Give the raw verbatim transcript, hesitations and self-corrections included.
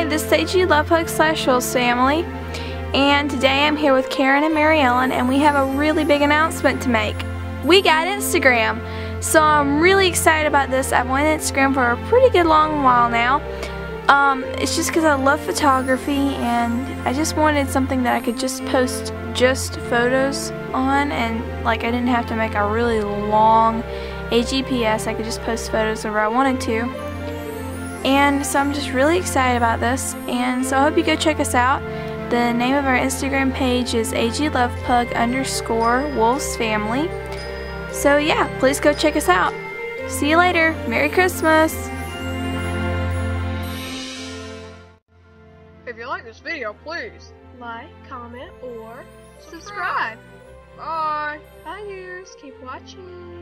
this is AGLovePug slash WolvesFamily, and today I'm here with Karen and Mary Ellen, and we have a really big announcement to make. We got Instagram, so I'm really excited about this. I've wanted Instagram for a pretty good long while now. Um, it's just because I love photography, and I just wanted something that I could just post just photos on, and like I didn't have to make a really long A G P S. I could just post photos whenever I wanted to. And so I'm just really excited about this, and so I hope you go check us out. The name of our Instagram page is AGLovePug underscore WolvesFamily. So yeah, please go check us out. See you later. Merry Christmas. If you like this video, please like, comment, or subscribe. Bye. Bye, viewers. Keep watching.